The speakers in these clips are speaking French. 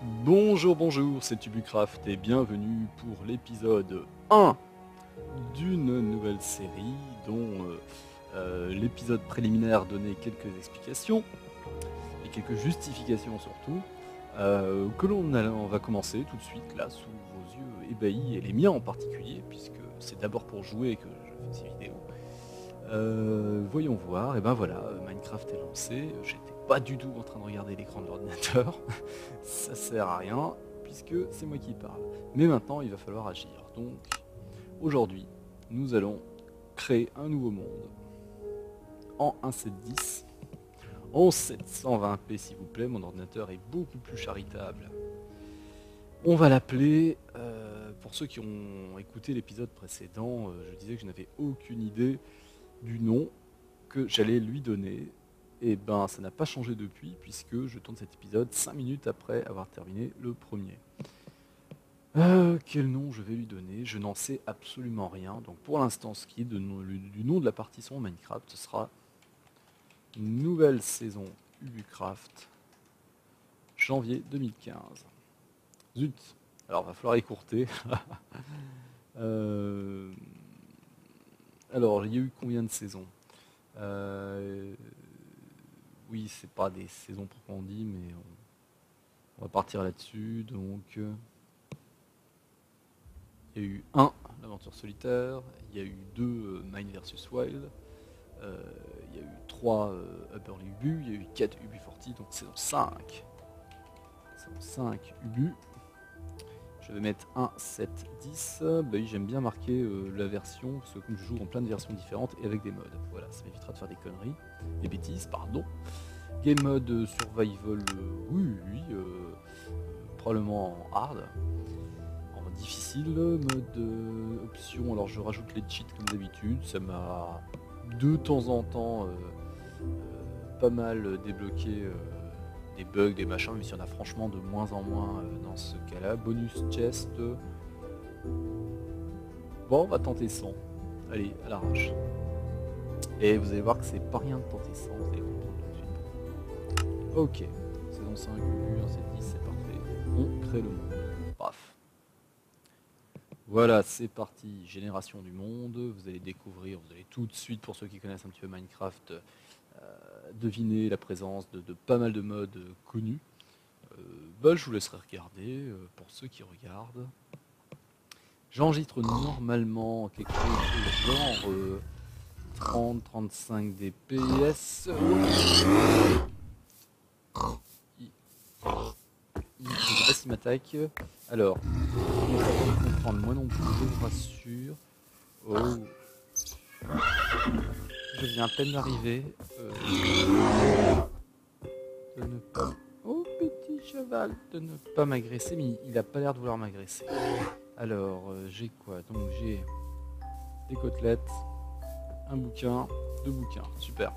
Bonjour, bonjour, c'est Tubucraft et bienvenue pour l'épisode 1 d'une nouvelle série dont l'épisode préliminaire donnait quelques explications et quelques justifications surtout, que on va commencer tout de suite là sous vos yeux ébahis et les miens en particulier puisque c'est d'abord pour jouer que je fais ces vidéos. Voyons voir, et ben voilà, Minecraft est lancé, j'étais pas du tout en train de regarder l'écran de l'ordinateur, ça sert à rien, puisque c'est moi qui parle. Mais maintenant, il va falloir agir. Donc, aujourd'hui, nous allons créer un nouveau monde, en 1.7.10, en 720p s'il vous plaît, mon ordinateur est beaucoup plus charitable. On va l'appeler, pour ceux qui ont écouté l'épisode précédent, je disais que je n'avais aucune idée du nom que j'allais lui donner. Et ben ça n'a pas changé depuis puisque je tourne cet épisode 5 minutes après avoir terminé le premier. Quel nom je vais lui donner? Je n'en sais absolument rien. Donc pour l'instant ce qui est du nom de la partie son Minecraft, ce sera nouvelle saison Ubucraft janvier 2015. Zut. Alors va falloir écourter. Alors il y a eu combien de saisons? Oui, c'est pas des saisons proprement dit, mais on va partir là-dessus. Donc, il y a eu 1, l'aventure solitaire, il y a eu 2, Mine vs Wild, il y a eu 3, Upperly Ubu, il y a eu 4 Ubu Forti, donc saison 5. Saison 5 Ubu. Je vais mettre 1, 7, 10. Bah oui, j'aime bien marquer la version, parce que comme je joue en plein de versions différentes et avec des modes. Voilà, ça m'évitera de faire des conneries, des bêtises, pardon. Game mode survival, oui, probablement en hard. En difficile, mode option, alors je rajoute les cheats comme d'habitude. Ça m'a de temps en temps pas mal débloqué des bugs, des machins, mais il y en a franchement de moins en moins dans ce cas-là. Bonus chest. Bon, on va tenter 100. Allez, à l'arrache. Et vous allez voir que c'est pas rien de tenter 100, vous allez comprendre tout de suite. Ok, saison 5, Ubu, 1.7.10, c'est parfait. On crée le monde. Paf. Voilà, c'est parti. Génération du monde. Vous allez découvrir, vous allez tout de suite, pour ceux qui connaissent un petit peu Minecraft, deviner la présence de pas mal de modes connus. Bah, je vous laisserai regarder pour ceux qui regardent. J'enregistre normalement quelque chose de genre 30-35 dps. Je sais pas s'il m'attaque. Alors, on va pas comprendre, moi non plus, je vous rassure. Oh. Je viens à peine d'arriver. De ne pas... Oh petit cheval, de ne pas m'agresser, mais il a pas l'air de vouloir m'agresser. Alors, j'ai quoi? Donc j'ai des côtelettes, un bouquin, 2 bouquins, super.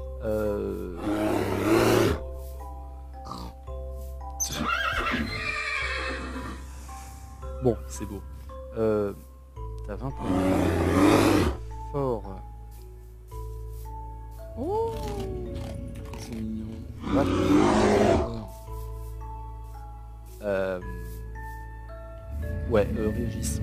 Bon, c'est beau. T'as 20 points. Fort. Oh, c'est mignon. Ouais, Régis.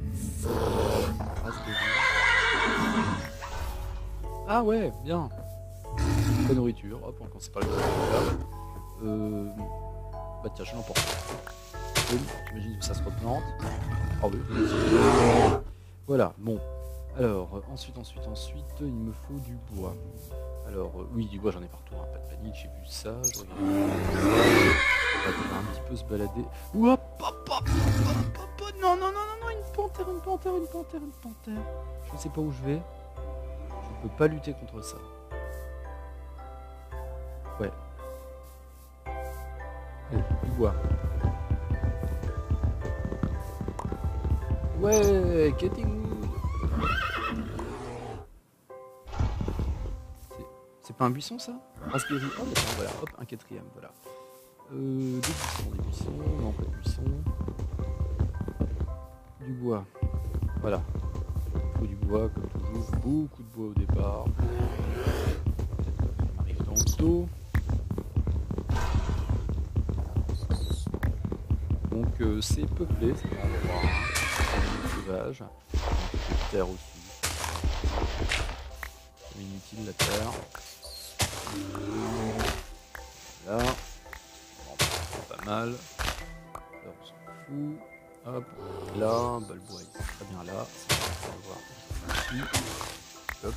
Ah ouais, bien. La nourriture, hop, on commence par le bah tiens, je l'emporte. J'imagine que ça se replante. Ah oui. Voilà, bon. Alors, ensuite, il me faut du bois. Alors, oui, du bois, j'en ai partout, hein, pas de panique, j'ai vu ça, je regarde. On va un petit peu se balader. Hop, hop, hop, hop, hop, non, une panthère. Je ne sais pas où je vais. Je peux pas lutter contre ça. Ouais. Oh, du bois. Ouais, getting wood. C'est pas un buisson ça? Raspberry. Oh d'accord, voilà, hop, un quatrième, voilà. Des buissons, non pas de buissons. Du bois. Voilà. Il faut du bois comme toujours, beaucoup de bois au départ. On arrive dans le dos. c'est peuplé, c'est un endroit, hein, sauvage, de terre aussi. C'est inutile la terre. Là, bon, c'est pas mal. Là, on s'en fout. Hop, là, bah, le bois il est très bien là. On va voir ici. Hop.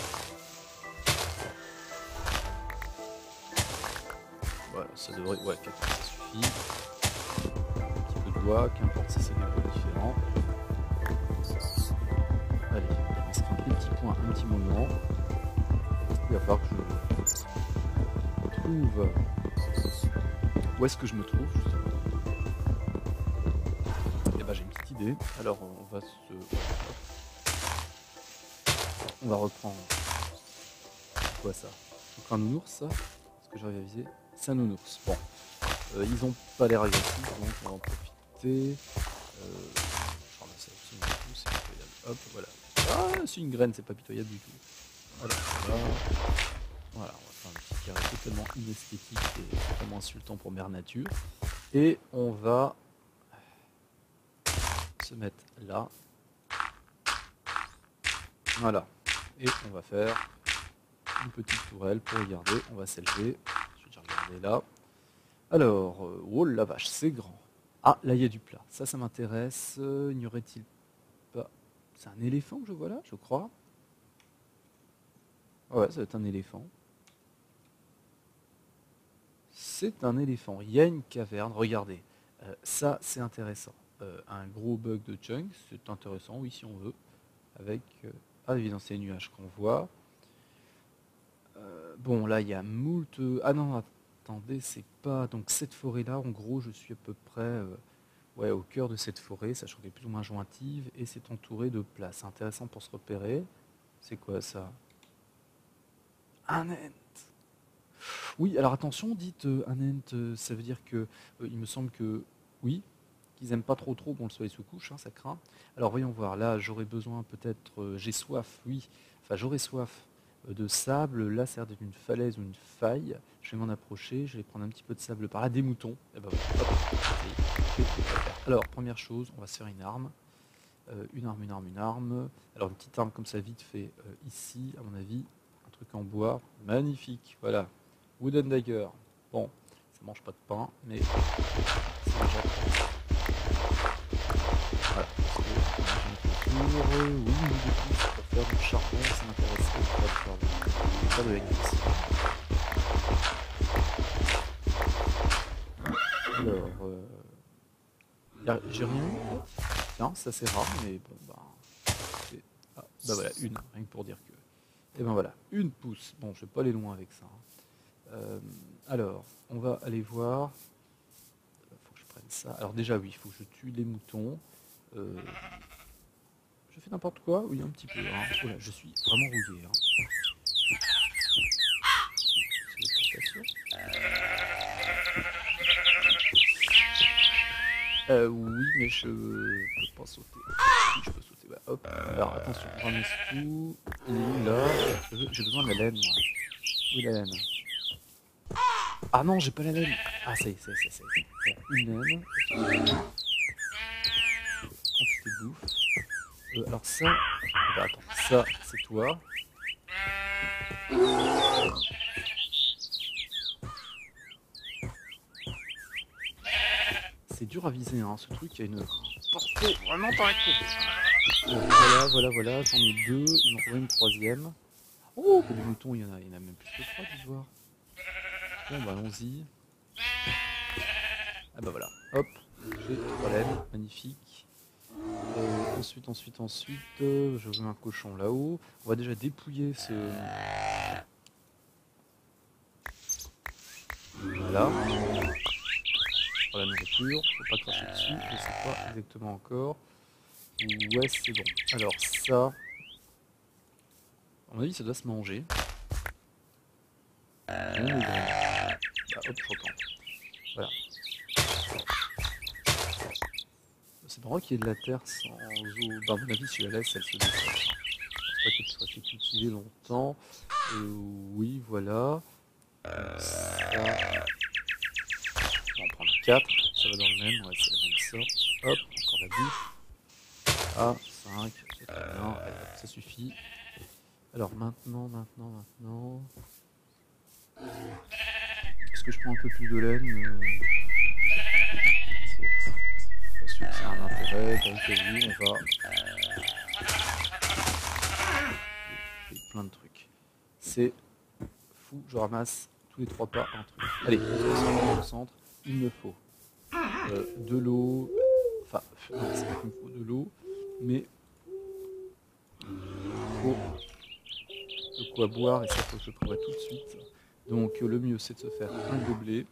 Voilà, ça devrait. Ouais, 4 ça suffit. Un petit peu de bois, qu'importe si c'est des bois différents. Allez, on va se faire des petits points un petit moment. Il va falloir que je trouve. Où est-ce que je me trouve justement? Et bah j'ai une petite idée. Alors on va on va reprendre. C'est quoi ça? C'est un nounours ça? Est-ce que j'arrive à viser? C'est un nounours. Bon. Ils ont pas l'air agressifs, donc on va en profiter. Je ramasse absolument tout, c'est pitoyable. Hop, voilà. Ah, c'est une graine, c'est pas pitoyable du tout. Alors là. Voilà, on va faire un petit carré totalement inesthétique et totalement insultant pour Mère Nature. Et on va se mettre là. Voilà. Et on va faire une petite tourelle pour regarder. On va s'élever. Je vais déjà regarder là. Alors, oh la vache, c'est grand. Ah, là il y a du plat. Ça m'intéresse. N'y aurait-il pas... C'est un éléphant que je vois là, je crois. Ouais, ça va être un éléphant. C'est un éléphant. Il y a une caverne. Regardez. Ça, c'est intéressant. Un gros bug de chunk. C'est intéressant, oui, si on veut. Avec... ah, évidemment, c'est les nuages qu'on voit. Bon, là, il y a moult... Ah non, attendez, c'est pas... Donc, cette forêt-là, en gros, je suis à peu près... ouais, au cœur de cette forêt, sachant qu'elle est plus ou moins jointive. Et c'est entouré de places. C'est intéressant pour se repérer. C'est quoi, ça? Un ent. Oui, alors attention, dites un ent, ça veut dire que... il me semble que... Oui, qu'ils aiment pas trop bon le soleil se couche, hein, ça craint. Alors voyons voir, là j'aurais besoin peut-être... j'ai soif, oui. Enfin, j'aurais soif de sable. Là, ça a l'air d'être une falaise ou une faille. Je vais m'en approcher, je vais prendre un petit peu de sable par là. Des moutons. Et ben, hop, alors, première chose, on va se faire une arme. Une arme. Alors, une petite arme comme ça, vite fait, ici, à mon avis. Un truc en bois. Magnifique, voilà. Wooden Dagger. Bon, ça mange pas de pain, mais c'est déjà... Voilà. Oui, pour faire du charbon, ça m'intéresserait pour faire de l'électricité. Alors, j'ai rien eu. Tiens, ça c'est rare, mais bon, bah... Ah, bah voilà, une, rien que pour dire que... Et ben voilà, une pousse. Bon, je vais pas aller loin avec ça. Alors, on va aller voir. Faut que je prenne ça. Alors déjà, oui, il faut que je tue les moutons. Je fais n'importe quoi? Oui, un petit peu. Hein. Oh là, je suis vraiment rouillé. Hein. Oui, mais je peux pas sauter. Si, je peux sauter. Bah, hop. Alors, attention, on ramasse tout. Et là, j'ai besoin de la laine, moi. Où est la laine? Ah non, j'ai pas la laine. Ah, ça y est. Voilà, une laine. Quantité de bouffe. Alors ça... Bah, attends, ça, c'est toi. C'est dur à viser, hein, ce truc, il y a une portée vraiment pas voilà, j'en ai deux, il m'en faudrait une troisième. Oh, des moutons, il y en a même plus que trois, dis voir. Bon, bah allons-y. Ah bah voilà, hop, j'ai trois laines, magnifique. Ensuite, je veux un cochon là-haut. On va déjà dépouiller ce... Voilà. Pour la nourriture, faut pas cracher dessus, je sais pas exactement encore. Ouais, c'est bon. Alors ça, à mon avis, ça doit se manger. Bah, hop, je reprends. Voilà. C'est marrant qu'il y ait de la terre sans eau. Bah, à mon avis, si je la laisse, elle se dessèche. Je pense pas qu'elle soit cultivée longtemps. Oui, voilà. Ça... On va en prendre 4. Ça va dans le même. Ouais, c'est la même sort. Hop, encore la bouffe. Ah, 5, c'est très bien, allez, hop, ça suffit. Alors maintenant... Est-ce que je prends un peu plus de laine pas sûr que c'est un intérêt, donc oui, on va... J'ai plein de trucs. C'est fou, je ramasse tous les 3 pas un truc. Allez, on se centre. Il me faut de l'eau, enfin, c'est pas qu'il me faut de l'eau, mais il faut de quoi boire, et ça faut que je prévoie tout de suite. Donc le mieux c'est de se faire un gobelet.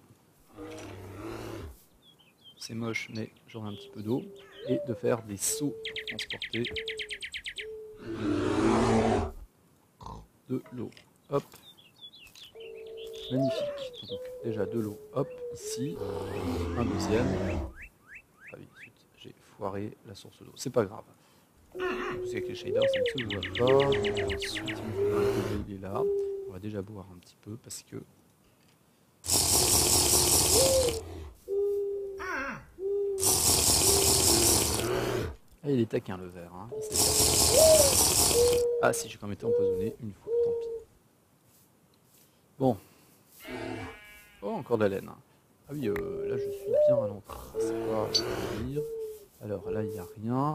C'est moche, mais j'aurai un petit peu d'eau. Et de faire des seaux pour transporter de l'eau. Hop. Magnifique. Donc déjà de l'eau. Hop, ici. Un deuxième. Ah oui, j'ai foiré la source d'eau. C'est pas grave. Vous savez que les shaders, ça ne se voit pas. Ensuite, il me faut un gobelet, il est là. On va déjà boire un petit peu parce que... Ah, il est taquin le verre, hein. Ah si, j'ai quand même été empoisonné une fois, tant pis. Bon. Oh, encore de la laine. Ah oui, là je suis bien à l'entrée. C'est quoi, je peux dire. Alors là, il n'y a rien.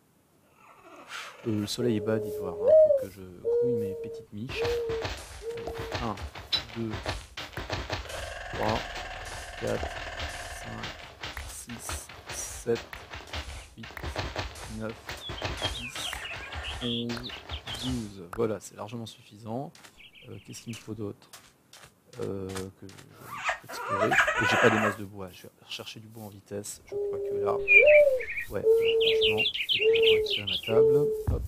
Le soleil est bas d'ivoire, hein. Faut que je grouille mes petites miches. 1, 2, 3, 4, 5, 6, 7, 8, 9, 10, 11, 12. Voilà, c'est largement suffisant. Qu'est-ce qu'il me faut d'autre que je vais explorer. Et j'ai pas des masses de bois. Je vais rechercher du bois en vitesse. Je crois que là... Ouais, franchement, je vais à ma table. Hop.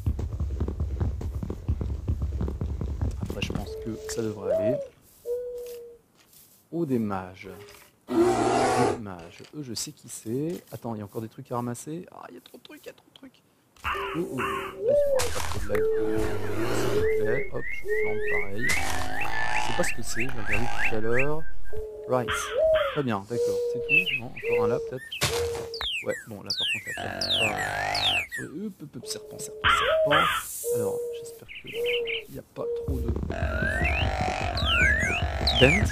Après, je pense que ça devrait aller. Oh, des mages. Des mages. Eux, je sais qui c'est. Attends, il y a encore des trucs à ramasser. Ah, il y a trop de trucs, il y a trop de trucs. Oh, oh, doucement, pas trop de lag. S'il vous plaît. Hop, je plante pareil. Je sais pas ce que c'est, je vais regarder tout à l'heure. Rice. Très bien, d'accord. C'est tout? Non, encore un là, peut-être? Ouais, bon, là, par contre, la terre pas... serpent. Alors, j'espère qu'il n'y a pas trop de... Bent.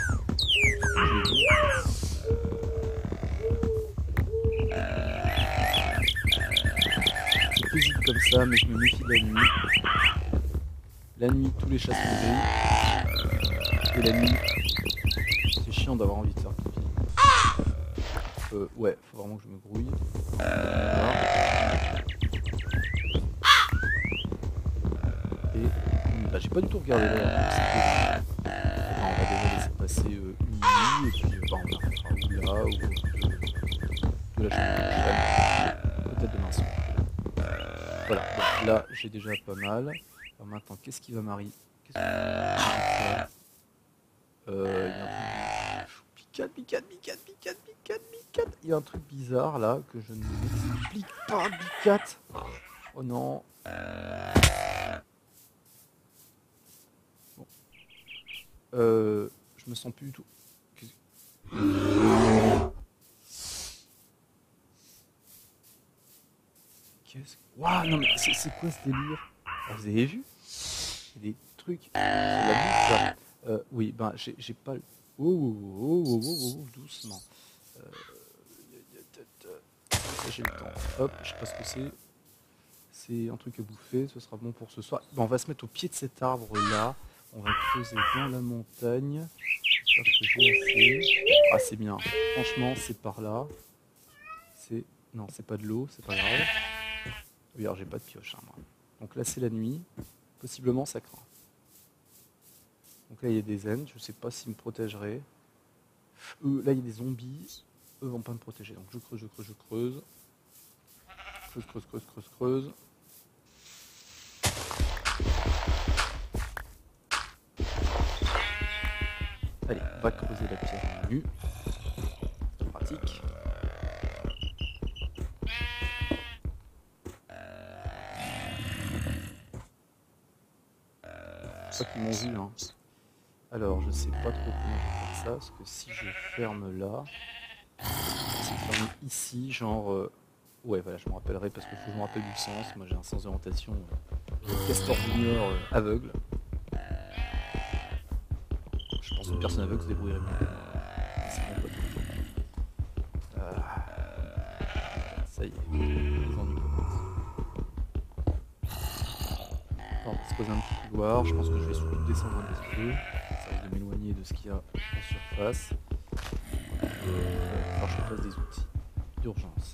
C'est paisible comme ça, mais je me méfie de la nuit. La nuit, tous les chats sont gris. Et la nuit, c'est chiant d'avoir envie de faire pipi. Ouais, faut vraiment que je me grouille. Et bah, j'ai pas du tout regardé l'heure. On va déjà laisser passer une nuit et puis bah, on arrêtera ou là ou de la journée prochaine. Peut-être demain soir. Voilà, donc là j'ai déjà pas mal. Alors maintenant, qu'est-ce qui va m'arriver? Il y a un truc... Bicat. Il y a un truc bizarre là que je ne m'explique pas, Bicat. Oh non. Bon. Je me sens plus du tout. Qu'est-ce que... Waouh, non mais c'est quoi ce délire? Alors, vous avez vu? Il y a des trucs. C'est la bouffe, ça. Oui, ben j'ai pas... Oh, doucement. J'ai le temps. Hop, je sais pas ce que c'est. C'est un truc à bouffer, ce sera bon pour ce soir. Bon, on va se mettre au pied de cet arbre là. On va creuser dans la montagne. J'espère que j'ai assez. Ah, c'est bien. Franchement, c'est par là. C'est... Non, c'est pas de l'eau, c'est pas grave. Oui, alors j'ai pas de pioche, hein, moi. Donc là, c'est la nuit. Possiblement, ça craint. Donc là, il y a des zen. Je sais pas s'ils me protégeraient. Là, il y a des zombies. Eux vont pas me protéger. Donc je creuse. Creuse. Allez, on va creuser la pierre nue. C'est pratique. Je crois qu'ils m'ont vu, hein. Alors, je sais pas trop comment je vais faire ça, parce que si je ferme là, c'est fermé ici, genre... ouais, voilà, je me rappellerai parce qu'il faut que je me rappelle du sens. Moi, j'ai un sens d'orientation castor junior aveugle. Je pense qu'une personne aveugle se débrouillerait mieux que moi. C'est mon pote. Ça y est, les ennuis commencent. Alors, on va se poser un petit couloir. Je pense que je vais surtout descendre un petit peu. Ça risque de m'éloigner de ce qu'il y a en surface. Alors, je fasse des outils d'urgence.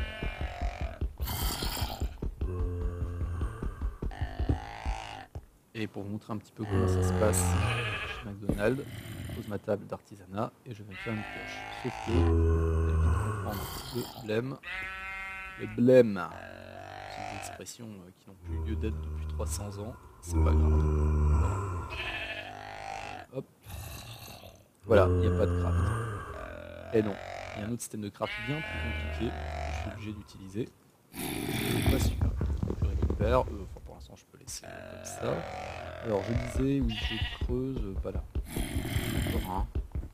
Et pour vous montrer un petit peu comment ça se passe chez McDonald's, je pose ma table d'artisanat et je vais me faire une pioche. Sauf que je vais vite reprendre un petit peu blême. Le blême, c'est des expressions qui n'ont plus lieu d'être depuis 300 ans, c'est pas grave. Voilà. Hop. Voilà, il n'y a pas de craft. Et non, il y a un autre système de craft bien plus compliqué que je suis obligé d'utiliser. Pas celui-là. Je récupère, enfin pour l'instant je peux laisser comme ça. Alors je disais, oui je creuse, pas là. Encore un.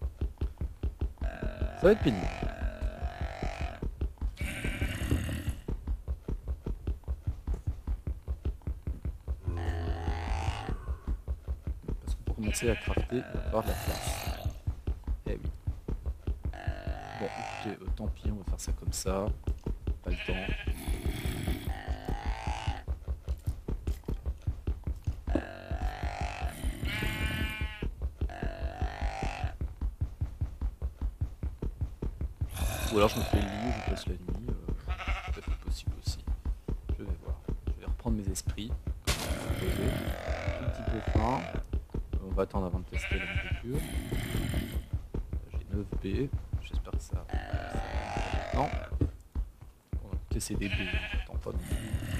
Ça va être pénible. Parce que pour commencer à crafter, il va falloir de la place. Eh oui. Bon, écoutez, tant pis, on va faire ça comme ça. Pas le temps. Ou alors je me fais le lit, je passe la nuit. Tout à fait possible aussi. Je vais voir. Je vais reprendre mes esprits. Poser. Un petit peu faim. On va attendre avant de tester la nourriture. J'ai 9B. J'espère que ça va maintenant. On va tester des B. J'attends pas non plus.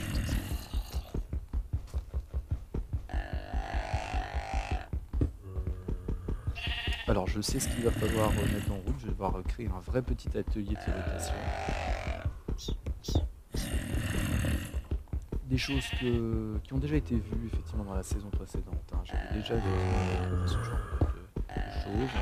Alors je sais ce qu'il va falloir mettre en route. Je vais devoir créer un vrai petit atelier de fabrication. Des choses qui ont déjà été vues effectivement dans la saison précédente. Hein. J'avais déjà vu ce genre de choses.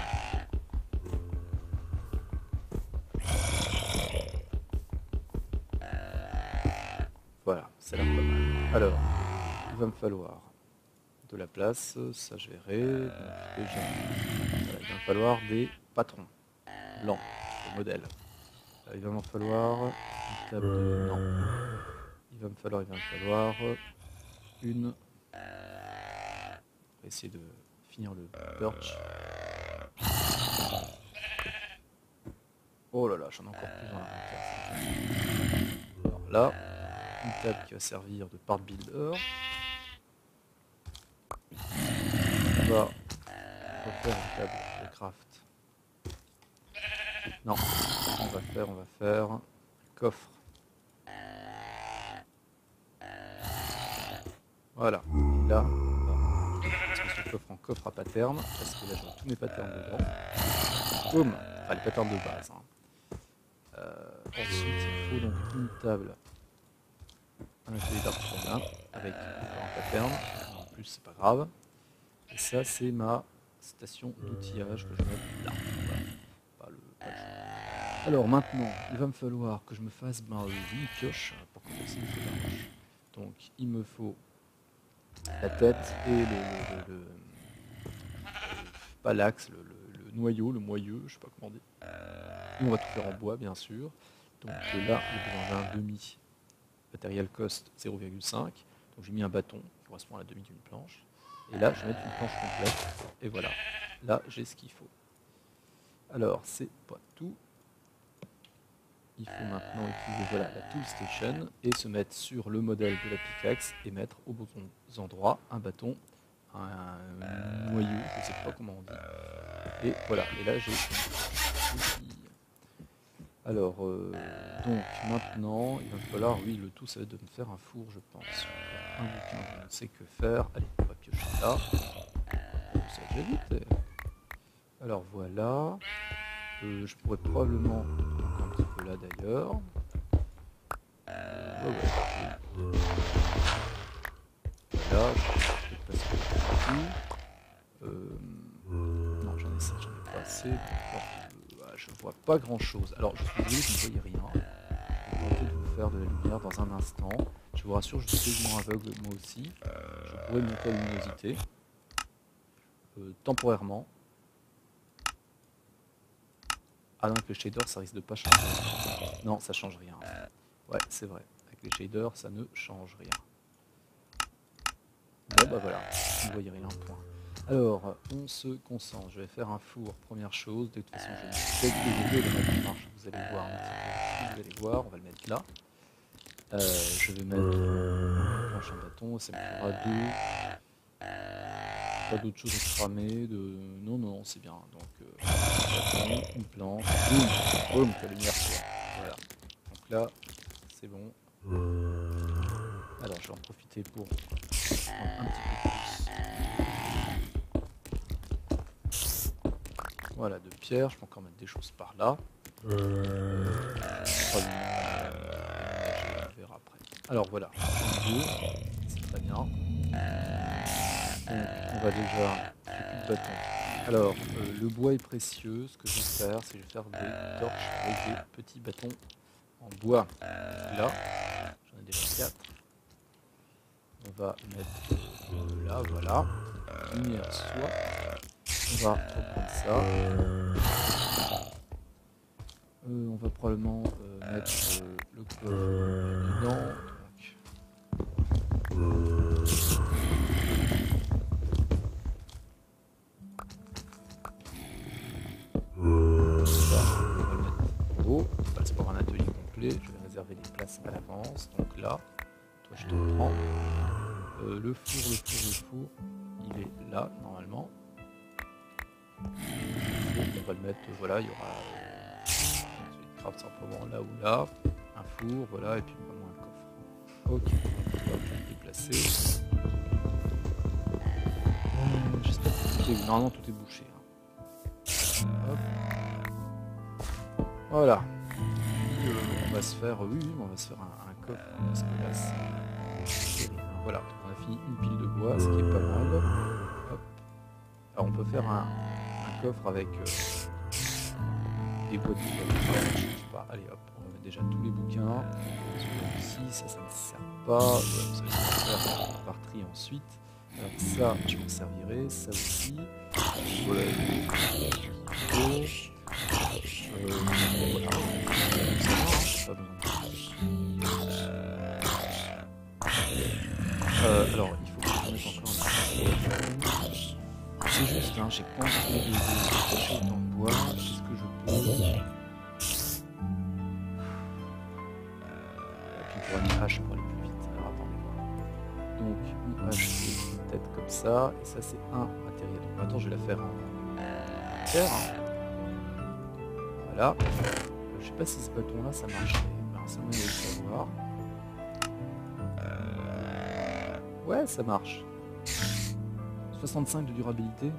Voilà, ça a l'air pas mal. Alors, il va me falloir de la place, ça je verrai. Donc, déjà, voilà, il va me falloir des patrons blancs, des modèles. Il va m'en falloir une table de... Non. Il va me falloir une... On va essayer de finir le perch. Oh là là, j'en ai encore plus dans l'inventaire. Alors là, une table qui va servir de part builder. On va refaire une table de craft. Non, on va faire un coffre. Voilà, et là, on va transformer ce coffre en coffre à pattern, parce que là j'ai tous mes patterns dedans. Boum, enfin les patterns de base. Hein. Ensuite, il faut donc une table, un atelier d'artisanat, avec encore un pattern, en plus c'est pas grave. Et ça c'est ma station d'outillage que je vais mettre là. Voilà. Pas le choix. Alors maintenant, il va me falloir que je me fasse une pioche pour commencer une feu d'arrache. Donc il me faut la tête et pas l'axe, le noyau, le moyeu, je sais pas comment dire. On va tout faire en bois bien sûr. Donc là, j'ai besoin d'un demi material cost 0,5. Donc j'ai mis un bâton qui correspond à la demi d'une planche. Et là, je vais mettre une planche complète. Et voilà, là j'ai ce qu'il faut. Alors, c'est pas tout. Il faut maintenant utiliser voilà, la tool station et se mettre sur le modèle de la pickaxe et mettre aux bons endroits un bâton, un noyau, je ne sais pas comment on dit. Et voilà, et là j'ai l'outil. Alors, donc maintenant, il va falloir, oui, le tout ça va être de me faire un four, je pense. Un bouquin, je ne sais que faire. Allez, on va piocher là. Ça va déjà vite. Alors voilà. Je pourrais probablement un petit peu là d'ailleurs. Ouais. Là, je vais passer tout. Non, j'en ai pas assez. je vois pas grand chose. Alors je suis désolé, vous ne voyez rien. Je vais tenter de vous faire de la lumière dans un instant. Je vous rassure, je suis quasiment aveugle moi aussi. Je pourrais monter la luminosité. Temporairement. Ah non, avec le shader ça risque de pas changer. Non, ça change rien. Ouais, c'est vrai. Avec les shaders, ça ne change rien. Bon bah voilà, vous ne voyez rien, point. Alors, on se concentre. Je vais faire un four, première chose. De toute façon, je vais le mettre en marche. Vous allez voir, vous allez voir, on va le mettre là. Je vais mettre une planche en bâton, ça me fera deux. Pas d'autre chose à cramer, non, non, c'est bien. Donc, bâton, une planche, boum, boum, que la lumière soit. Voilà. Donc là, c'est bon. Alors, je vais en profiter pour prendre un petit peu plus. Voilà, de pierre. Je peux encore mettre des choses par là. On verra après. Alors voilà, c'est très bien. Donc, on va déjà j'ai plus de bâton. Alors, le bois est précieux. Ce que je vais faire, c'est que je vais faire des torches avec des petits bâtons en bois. Là, j'en ai déjà 4. On va mettre là, voilà. Lumière soit. On va reprendre ça. On va probablement mettre le coffre dedans. Pour un atelier complet, je vais réserver les places à l'avance. Donc là, toi je te prends. Le four, il est là normalement. On va le mettre, voilà, il y aura craft simplement là ou là, un four, voilà, et puis vraiment un coffre. Ok, on va le déplacer. J'espère que tout est... Normalement tout est bouché. Hop. Voilà. On va se faire, oui, on va se faire un coffre parce que là c'est... Voilà, on a fini une pile de bois, ce qui est pas mal. Hop. Alors on peut faire un coffre avec des boîtes de je sais pas. Allez hop, on va mettre déjà tous les bouquins. Ici, ça ne sert pas. Ouais, vous allez faire par tri ensuite. Alors ça, je m'en servirai, ça aussi. Voilà. Voilà. Alors, il faut que je mette encore un peu. C'est juste, hein, j'ai pas envie de choses dans le bois. Est-ce que je peux... Et puis pour une hache pour aller plus vite. Alors attendez voir. Donc, une hache, c'est une tête comme ça. Et ça, c'est un matériel. Donc maintenant, je vais la faire en terre. Voilà. Je sais pas si ce bâton-là, ça marcherait. Ben, ça me laisse savoir. Ouais, ça marche. 65 de durabilité.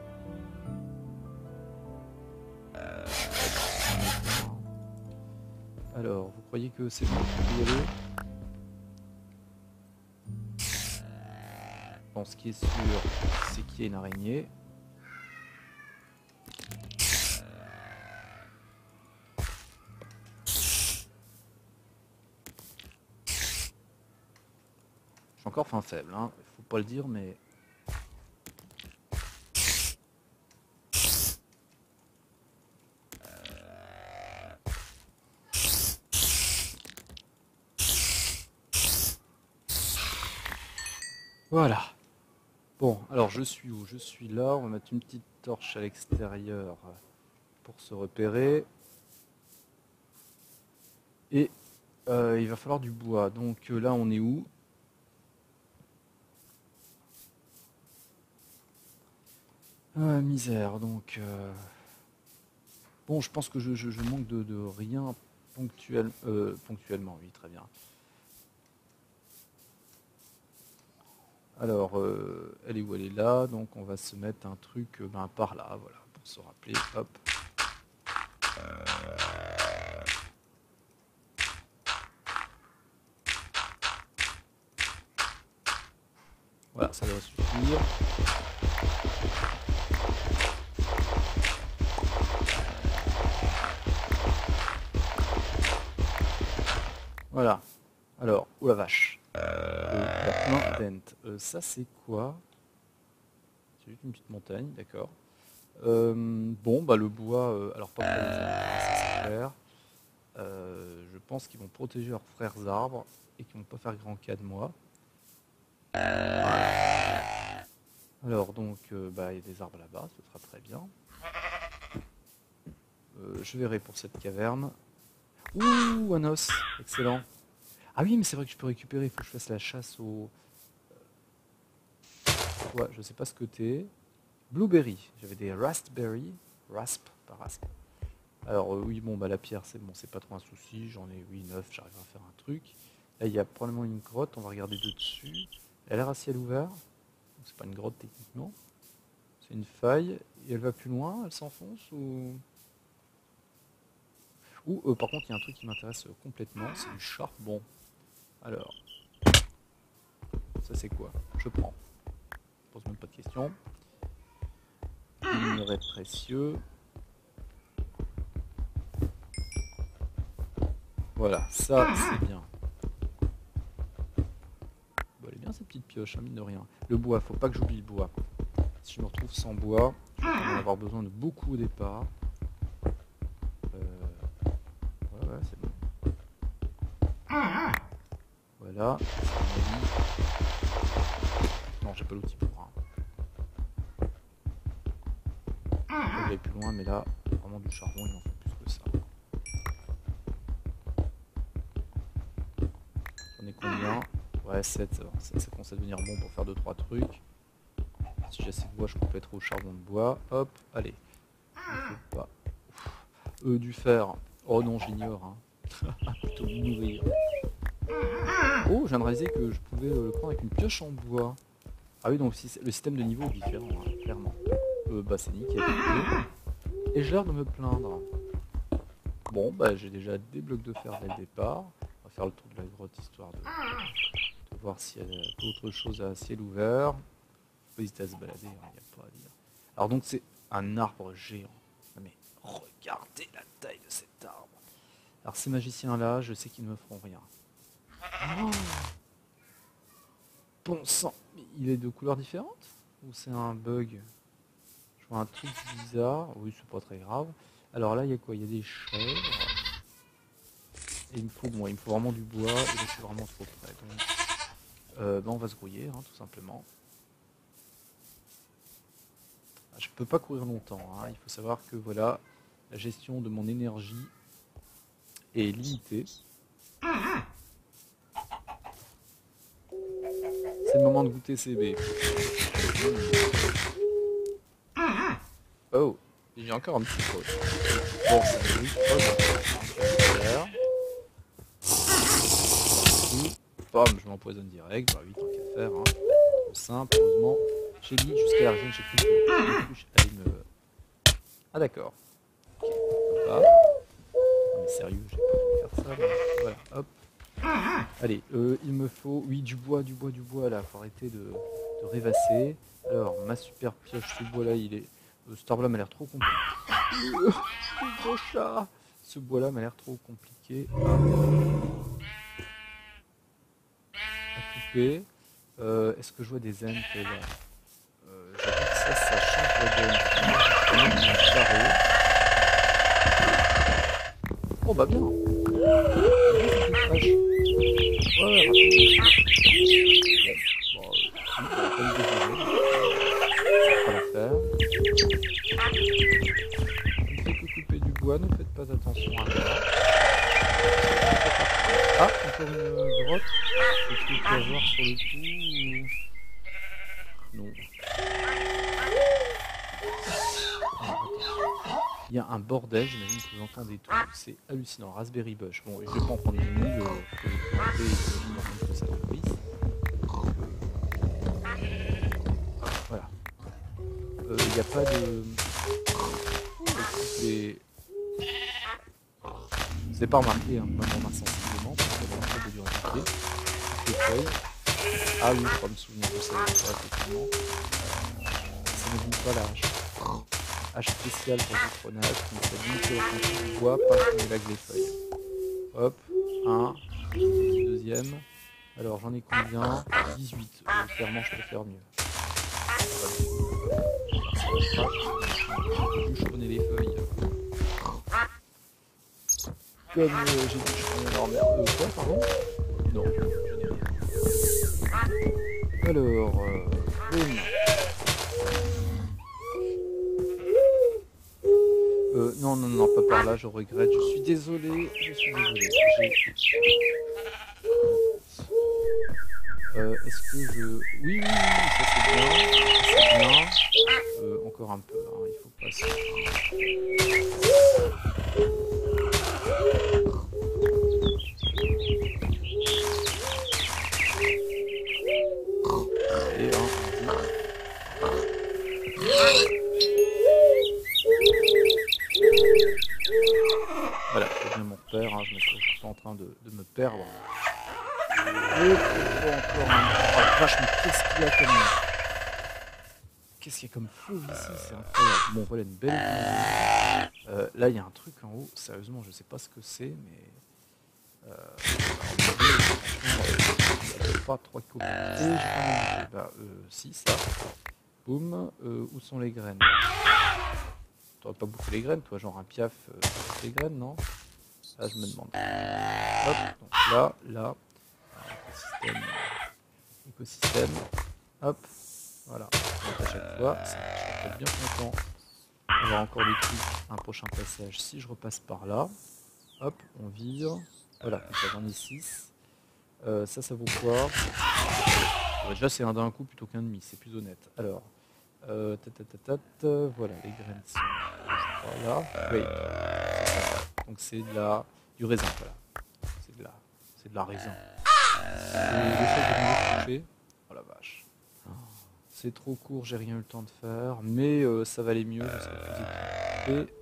Alors, vous croyez que c'est bon pour y aller? Bon, ce qui est sûr, c'est qu'il y a une araignée. J'ai encore faim faible, hein. Faut pas le dire, mais... Voilà. Bon, alors je suis où? Je suis là. On va mettre une petite torche à l'extérieur pour se repérer. Et il va falloir du bois. Donc là, on est où? Misère. Donc, bon, je pense que je manque de rien ponctuellement. Oui, très bien. Alors, elle est où? Elle est là, donc on va se mettre un truc par là, voilà, pour se rappeler, hop. Voilà, ça doit suffire. Voilà. Alors, oh la vache. Il y a plein d'ent. Ça c'est quoi? C'est juste une petite montagne, d'accord. Bon, bah le bois, alors pas pour les arbres, ça c'est clair. Je pense qu'ils vont protéger leurs frères arbres et qu'ils vont pas faire grand cas de moi. Voilà. Alors donc, bah il y a des arbres là-bas, ce sera très bien. Je verrai pour cette caverne. Ouh, un os, excellent. Ah oui, mais c'est vrai que je peux récupérer, il faut que je fasse la chasse au... Ouais, je sais pas ce que t'es. Blueberry, j'avais des raspberry, rasp, pas rasp. Alors oui, bon, bah la pierre, c'est bon, c'est pas trop un souci, j'en ai, oui, 9, j'arrive à faire un truc. Là, il y a probablement une grotte, on va regarder de dessus. Elle a l'air à ciel ouvert, c'est pas une grotte techniquement. C'est une faille, et elle va plus loin, elle s'enfonce ou... Ou par contre, il y a un truc qui m'intéresse complètement, c'est du charbon. Alors, ça c'est quoi? Je prends. Je pose même pas de questions. Minerai précieux. Voilà, ça c'est bien. Bon, elle est bien cette petite pioche, hein, mine de rien. Le bois, faut pas que j'oublie le bois. Si je me retrouve sans bois, je vais en avoir besoin de beaucoup au départ. Ouais, c'est bon. Voilà. Non, j'ai pas l'outil pour. Je vais aller plus loin, mais là, vraiment du charbon, il en faut plus que ça. J'en ai combien? Ouais, 7, ça commence à devenir bon pour faire 2-3 trucs. Si j'ai assez de bois, je compléterai au charbon de bois. Hop, allez. Pas. Du fer. Oh non, j'ignore. Hein. Plutôt mourir. Oh, je viens de réaliser que je pouvais le prendre avec une pioche en bois. Ah oui, donc le système de niveau est différent, hein, clairement. Bah c'est nickel. Et j'ai l'air de me plaindre. Bon, bah j'ai déjà des blocs de fer dès le départ. On va faire le tour de la grotte histoire de voir s'il y a d'autres choses à ciel ouvert. Faut hésiter à se balader, il n'y a pas à dire. Alors donc c'est un arbre géant. Mais regardez la taille de cet arbre. Alors ces magiciens-là, je sais qu'ils ne me feront rien. Oh, bon sang, il est de couleurs différentes? Ou c'est un bug? Je vois un truc bizarre. Oui, c'est pas très grave. Alors là, il y a quoi? Il y a des chèvres. Et il me faut vraiment du bois. Et là, je suis vraiment trop près. Donc, on va se grouiller, hein, tout simplement. Je peux pas courir longtemps. Hein. Il faut savoir que voilà, la gestion de mon énergie est limitée. C'est le moment de goûter CB. Oh, j'ai encore un petit peu. Bon, c'est oui, bam, je m'empoisonne direct. Bah oui, tant qu'à faire. Hein. Trop simple, heureusement. J'ai dit jusqu'à la reine, j'ai cru que les allait me... Ah d'accord. Ok, pourquoi pas. Non mais sérieux, j'ai pas voulu faire ça. Mais voilà, hop. Allez, il me faut, oui, du bois là, faut arrêter de rêvasser. Alors, ma super pioche, ce bois là, il est... cet arbre là m'a l'air trop compliqué. Gros chat. Ce bois là m'a l'air trop compliqué à couper. Est-ce que je vois des ents là? J'avoue que ça change la donne. Oh bah bien. Ouais, couper du bois, ne faites pas attention à moi. Ah, encore une grotte. Est-ce qu'il peut y avoir sur le coup? Non. Il y a un bordel, j'imagine que vous entendez tout. C'est hallucinant. Raspberry Bush. Bon, je vais pas en prendre une mille, que vous plantez et j'imagine que ça nourrisse. Voilà. Il n'y a pas de... Vous n'avez pas remarqué, hein, même en insensiblement, parce qu'il y a un peu de durabilité. Les feuilles. Ah oui, je crois me souvenir de ça, effectivement. Ça ne dit pas l'âge. H spécial pour vitronage, qui s'habille sur le bois, pas comme les feuilles. Hop, 1, Petit deuxième. Alors j'en ai combien? 18. Clairement je peux faire mieux. Je connais les feuilles. Comme j'ai dit, je connais leur mère. Quoi, pardon? Non, je n'ai rien. Alors, boum. Non, non, non, pas par là, je regrette. Je suis désolé, je suis désolé. Est-ce que je... Oui, oui, oui, ça c'est bien. C'est bien. Encore un peu, hein, il faut pas se... Et hein, voilà, c'est bien mon père, hein, je ne suis pas en train de me perdre. Et encore un... Oh la vache, mais qu'est-ce qu'il y a comme... Qu'est-ce qu'il y a comme feu ici, c'est incroyable. Bon, voilà une belle église. Là, il y a un truc en haut, sérieusement, je sais pas ce que c'est, mais... Pas trois copies. Bah, si, ça. Boum. Où sont les graines? T'aurais pas bouffé les graines, toi, genre un piaf, les graines, non? Là, je me demande. Hop, donc là. Écosystème. Hop. Voilà. Donc à chaque fois, ça, je vais être bien content. On va avoir encore des trucs, un prochain passage. Si je repasse par là, hop, on vire. Voilà, j'en ai 6. Ça vaut quoi? Déjà, c'est un d'un coup plutôt qu'un demi, c'est plus honnête. Alors, voilà, les graines sont là. Oui. Donc c'est du raisin, voilà. C'est de la raisin. Oh la vache. C'est trop court, j'ai rien eu le temps de faire, mais ça va aller mieux, je serai plus équipé.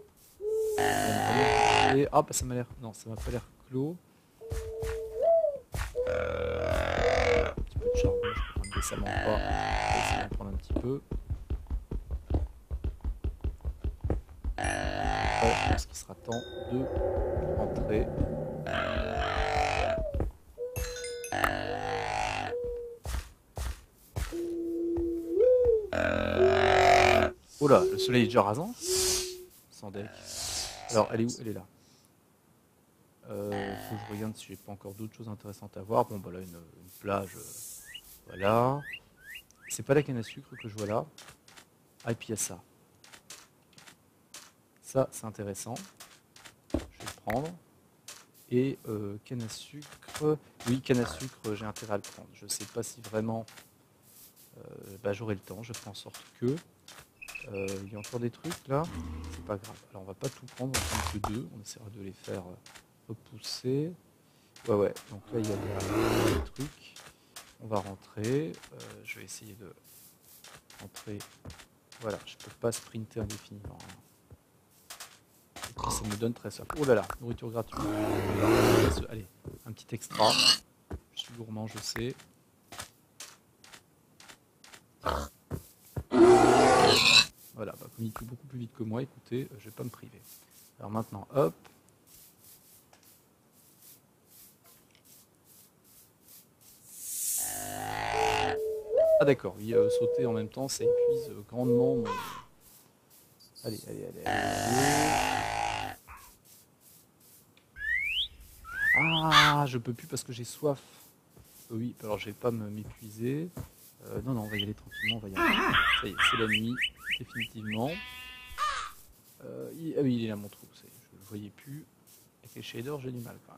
Et ah bah ça m'a l'air. Non, ça m'a pas l'air clos. Un petit peu de charbon, je peux prendre décemment pas. Je vais essayer d'en prendre un petit peu. Ouais, je pense qu'il sera temps de rentrer. Oh là, le soleil est déjà rasant. Sans deck. Alors, elle est où? Elle est là. Faut que je regarde si j'ai pas encore d'autres choses intéressantes à voir. Bon, bah là, une plage. Voilà. C'est pas la canne à sucre que je vois là. Ah, et puis il y a ça. Ça, c'est intéressant. Je vais le prendre. Et canne à sucre. Oui, canne à sucre, j'ai intérêt à le prendre. Je sais pas si vraiment j'aurai le temps. Je ferai en sorte que. Il y a encore des trucs là. C'est pas grave. Alors, on va pas tout prendre. On va prendre que 2. On essaiera de les faire repousser. Ouais. Donc là, il y a des trucs. On va rentrer. Je vais essayer de rentrer. Voilà, je peux pas sprinter indéfiniment. Ça me donne très soif. Oh là là, nourriture gratuite. Allez, un petit extra. Je suis gourmand, je sais. Voilà, bah, comme il tue beaucoup plus vite que moi, écoutez, je vais pas me priver. Alors maintenant, hop. Ah d'accord, oui, sauter en même temps, ça épuise grandement mon... Allez. Ah, je peux plus parce que j'ai soif. Oui, alors je vais pas m'épuiser. Non, on va y aller tranquillement, on va y aller. Ça y est, c'est la nuit, définitivement. Ah oui, il est là mon trou, ça y est, je le voyais plus. Avec les shaders, j'ai du mal quand même.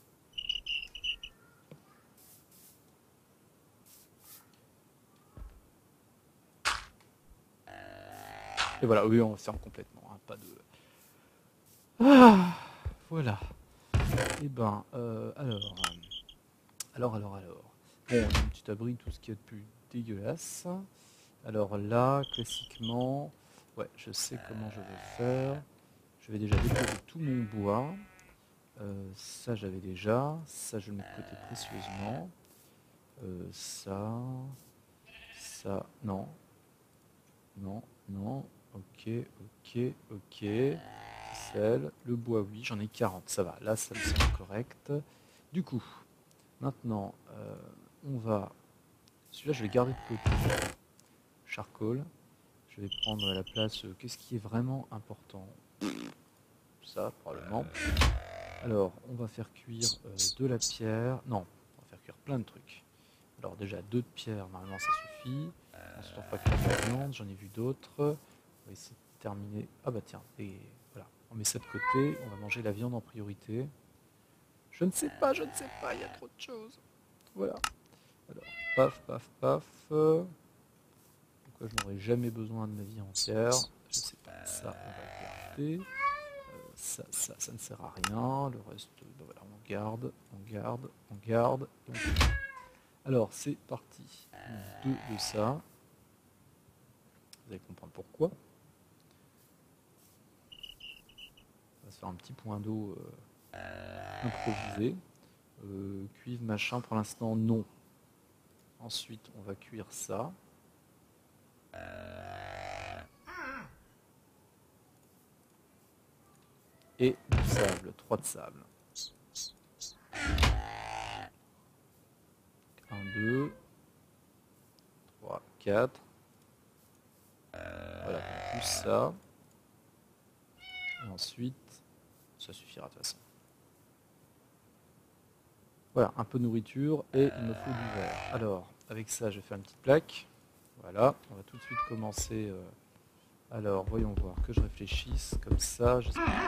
Et voilà, oui, on ferme complètement, hein, pas de... Ah, voilà. Et ben, alors. Bon, on a un petit abri, tout ce qu'il y a de plus dégueulasse. Alors là, classiquement, ouais, je sais comment je vais faire. Je vais déjà déposer tout mon bois. Ça, j'avais déjà. Ça, je le mets de côté précieusement. Ça, non. Ok. Ficelle. Le bois, oui, j'en ai 40, ça va. Là, ça me semble correct. Du coup, maintenant, on va... Celui-là, je vais garder de côté. Charcoal. Je vais prendre la place... Qu'est-ce qui est vraiment important? Ça, probablement. Alors, on va faire cuire de la pierre. Non, on va faire cuire plein de trucs. Alors déjà, 2 de pierre, normalement ça suffit. Ensuite, on fera cuire de la viande, j'en ai vu d'autres. On va essayer de terminer... Ah bah tiens, et voilà. On met ça de côté, on va manger la viande en priorité. Je ne sais pas, il y a trop de choses. Voilà. Alors, paf, paf, paf. Pourquoi je n'aurai jamais besoin de ma vie entière? Je ne sais pas. Ça, on va le garder. Ça ne sert à rien. Le reste, ben voilà, on garde, on garde, on garde. Et on garde. Alors, c'est parti. 2 de ça. Vous allez comprendre pourquoi. On va se faire un petit point d'eau improvisé. Cuivre, machin, pour l'instant, non. Ensuite, on va cuire ça. Et du sable, 3 de sable. 1, 2, 3, 4. Voilà, on pousse ça. Et ensuite, ça suffira de toute façon. Voilà, un peu de nourriture et il me faut du verre. Alors, avec ça, je vais faire une petite plaque. Voilà, on va tout de suite commencer. Alors, voyons voir, que je réfléchisse comme ça.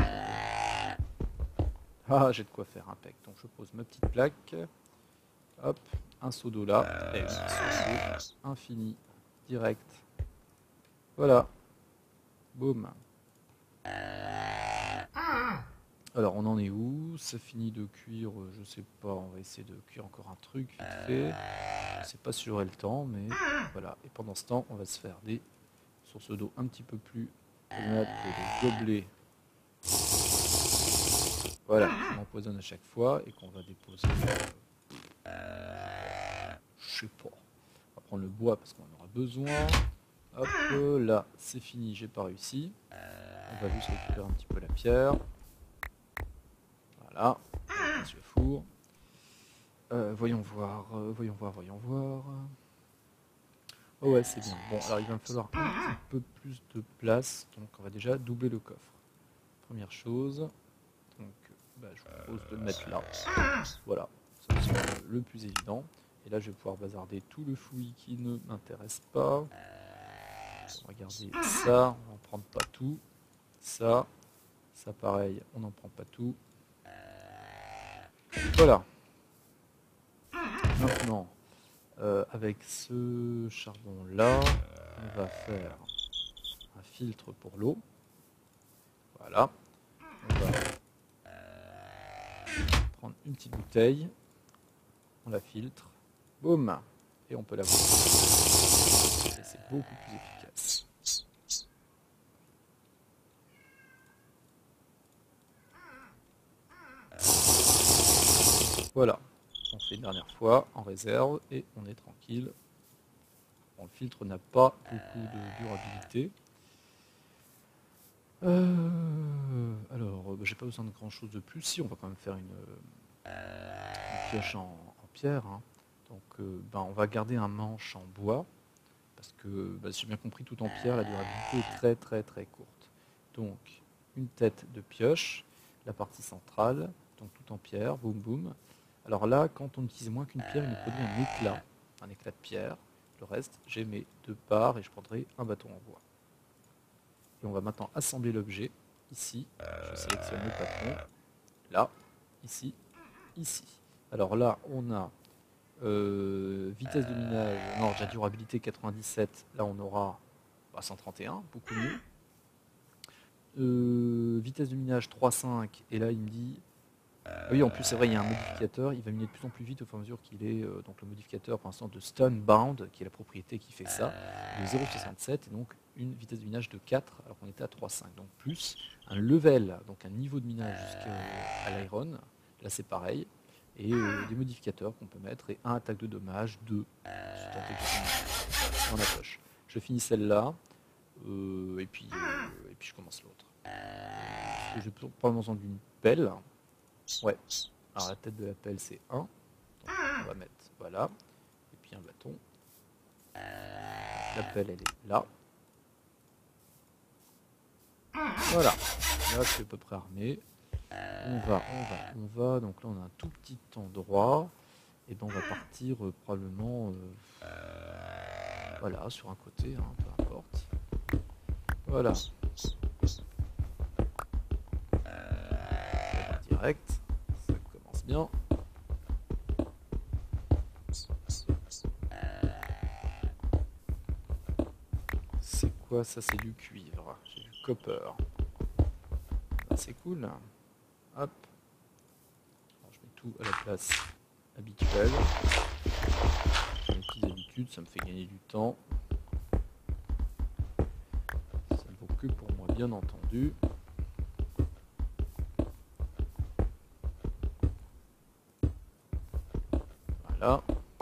Ah, j'ai de quoi faire impec. Donc, je pose ma petite plaque. Hop, un seau d'eau là. Et une source d'eau infini, direct. Voilà. Boum. Alors, on en est où? Ça finit de cuire, je sais pas, on va essayer de cuire encore un truc vite fait. Je sais pas si j'aurai le temps, mais voilà. Et pendant ce temps, on va se faire des sources d'eau un petit peu plus raisonnables que des gobelets. Voilà, on empoisonne à chaque fois et qu'on va déposer. Je sais pas. On va prendre le bois parce qu'on en aura besoin. Hop, là, c'est fini, j'ai pas réussi. On va juste récupérer un petit peu la pierre. Voilà, on passe le four. Voyons voir. Oh ouais, c'est bien. Bon, alors il va me falloir un petit peu plus de place. Donc on va déjà doubler le coffre. Première chose. Donc bah, je vous propose de le mettre là. Voilà, ça c'est le plus évident. Et là je vais pouvoir bazarder tout le fouillis qui ne m'intéresse pas. On va garder ça, on n'en prend pas tout. Ça pareil, on n'en prend pas tout. Voilà. Maintenant, avec ce charbon là, on va faire un filtre pour l'eau. Voilà. On va prendre une petite bouteille, on la filtre, boum, et on peut la boire. Et c'est beaucoup plus efficace. Voilà. On fait une dernière fois en réserve et on est tranquille. Bon, le filtre n'a pas beaucoup de durabilité. Alors, j'ai pas besoin de grand chose de plus. Si, on va quand même faire une pioche en pierre. Hein. Donc, on va garder un manche en bois. Parce que, si j'ai bien compris, tout en pierre, la durabilité est très très très courte. Donc, une tête de pioche, la partie centrale, donc tout en pierre, boum boum. Alors là, quand on utilise moins qu'une pierre, il nous produit un éclat de pierre. Le reste, j'ai mes 2 parts et je prendrai un bâton en bois. Et on va maintenant assembler l'objet, ici. Je sélectionne le patron, là, ici, ici. Alors là, on a vitesse de minage, non, déjà durabilité 97, là on aura 131, beaucoup mieux. Vitesse de minage 3,5, et là il me dit... oui, en plus c'est vrai, il y a un modificateur, il va miner de plus en plus vite au fur et à mesure qu'il est... donc le modificateur pour l'instant de Stunbound, qui est la propriété qui fait ça, de 0,67, et donc une vitesse de minage de 4, alors qu'on était à 3,5. Donc plus un level, donc un niveau de minage jusqu'à l'iron, là c'est pareil, et des modificateurs qu'on peut mettre, et un attaque de dommage, 2, dans la poche. Je finis celle-là, et puis je commence l'autre. J'ai probablement besoin d'une pelle. Ouais, Alors la tête de la pelle c'est 1. Donc, on va mettre, voilà. Et puis un bâton. La pelle elle est là. Voilà. Là je suis à peu près armé. On va. Donc là on a un tout petit endroit. Et ben on va partir probablement voilà, sur un côté, hein, peu importe. Voilà. Direct. Ça commence bien. C'est quoi ça? C'est du cuivre. J'ai du copper. C'est cool. Hop. Alors, je mets tout à la place habituelle. J'ai mes petites habitudes, ça me fait gagner du temps. Ça ne vaut que pour moi, bien entendu. Voilà.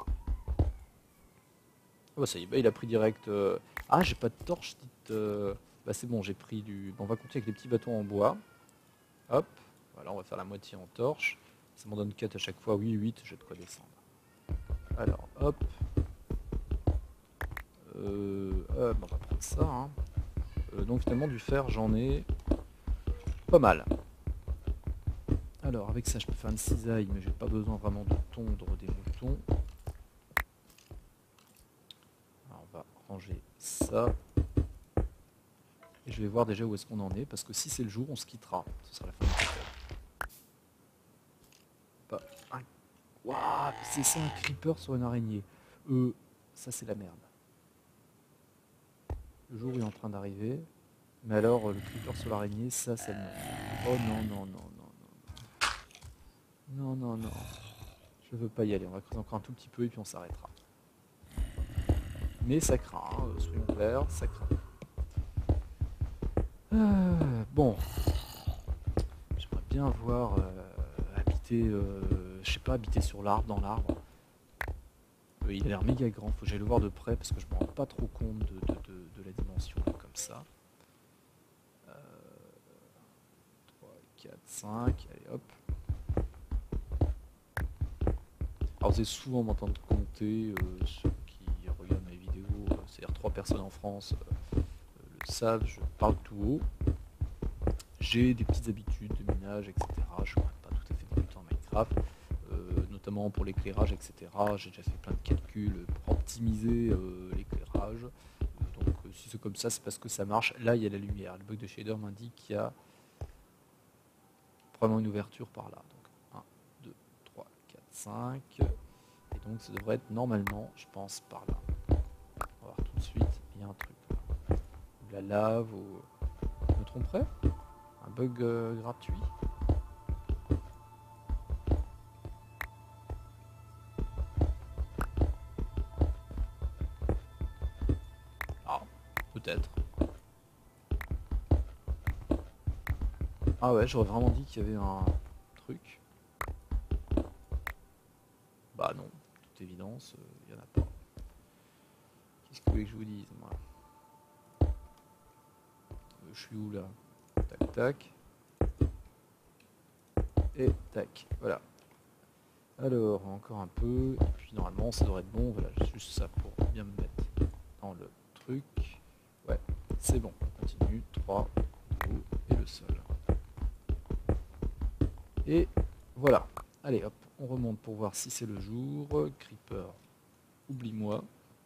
Oh, bah ça y est, bah, il a pris direct. Ah, j'ai pas de torche, dites. Bah c'est bon, j'ai pris du. Bon, on va continuer avec les petits bâtons en bois. Hop. Voilà, on va faire la moitié en torche. Ça m'en donne 4 à chaque fois. Oui, 8, j'ai de quoi descendre. Alors, hop. On va prendre ça. Hein. Donc finalement, du fer, j'en ai pas mal. Alors, avec ça, je peux faire une cisaille, mais j'ai pas besoin vraiment de tondre des moutons. Alors, on va ranger ça. Et je vais voir déjà où est-ce qu'on en est, parce que si c'est le jour, on se quittera. Ce sera la fin du épisode. Waouh, c'est ça un creeper sur une araignée. Ça c'est la merde. Le jour est en train d'arriver. Mais alors, le creeper sur l'araignée, ça me... Oh non, non, non, non, non. Non, non, non. Je veux pas y aller. On va creuser encore un tout petit peu et puis on s'arrêtera. Mais ça craint, soyons clairs, ça craint. Bon. J'aimerais bien voir habiter, je sais pas, habiter sur l'arbre, dans l'arbre. Il a l'air méga grand, faut que j'aille le voir de près parce que je me rends pas trop compte de la dimension là, comme ça. 3, 4, 5, allez hop. Alors vous allez souvent m'entendre compter, ceux qui regardent mes vidéos, c'est-à-dire 3 personnes en France, le savent, je parle tout haut. J'ai des petites habitudes de minage, etc. Je suis pas tout à fait débutant en Minecraft. Notamment pour l'éclairage, etc. J'ai déjà fait plein de calculs pour optimiser l'éclairage. Donc si c'est comme ça, c'est parce que ça marche. Là, il y a la lumière. Le bug de shader m'indique qu'il y a probablement une ouverture par là. Donc 1, 2, 3, 4, 5. Et donc ça devrait être normalement, je pense, par là. On va voir tout de suite. Il y a un truc là. Ou la lave, ou... Je me tromperais? Un bug gratuit? Peut-être. Ah ouais, j'aurais vraiment dit qu'il y avait un truc. Bah non, de toute évidence, il n'y en a pas. Qu'est-ce que vous voulez que je vous dise, moi? Je suis où là? Tac, tac. Et tac, voilà. Alors, encore un peu. Et puis normalement, ça devrait être bon. Voilà, juste ça pour bien me mettre dans le truc. Ouais, c'est bon. On continue. 3, 2, et le sol. Et voilà. Allez, hop, on remonte pour voir si c'est le jour. Creeper, oublie-moi.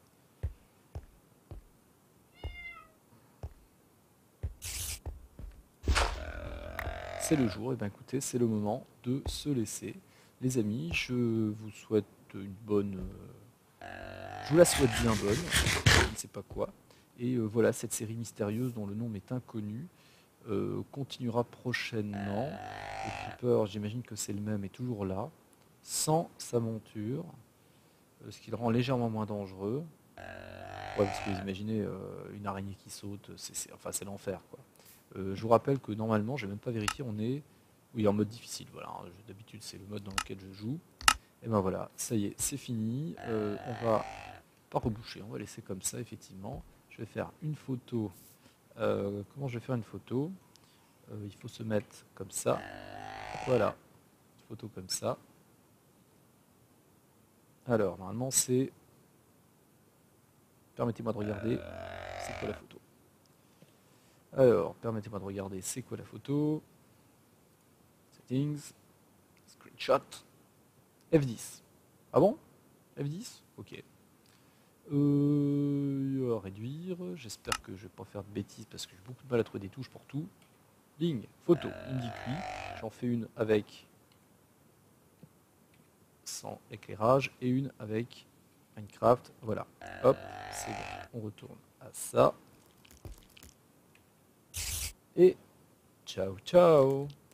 C'est le jour. Et bien écoutez, c'est le moment de se laisser. Les amis, je vous souhaite une bonne... je vous la souhaite bien bonne. Je ne sais pas quoi. Et voilà, cette série mystérieuse dont le nom m'est inconnu continuera prochainement. Le Creeper, j'imagine que c'est le même, est toujours là, sans sa monture, ce qui le rend légèrement moins dangereux. Ouais, parce que vous imaginez une araignée qui saute, c'est l'enfer, quoi. Je vous rappelle que normalement, je n'ai même pas vérifié, on est oui, en mode difficile. Voilà, d'habitude c'est le mode dans lequel je joue. Et ben voilà, ça y est, c'est fini. On va pas reboucher, on va laisser comme ça, effectivement. Je vais faire une photo. Comment je vais faire une photo? Il faut se mettre comme ça. Voilà. photo comme ça. Alors, normalement, c'est... Permettez-moi de regarder, c'est quoi la photo. Alors, permettez-moi de regarder, c'est quoi la photo. Settings, screenshot, F10. Ah bon? F10? Ok. Réduire, j'espère que je vais pas faire de bêtises parce que j'ai beaucoup de mal à trouver des touches pour tout. Ligne, photo, il me dit que oui. J'en fais une avec sans éclairage et une avec Minecraft. Voilà, hop, c'est bon. On retourne à ça. Et ciao ciao.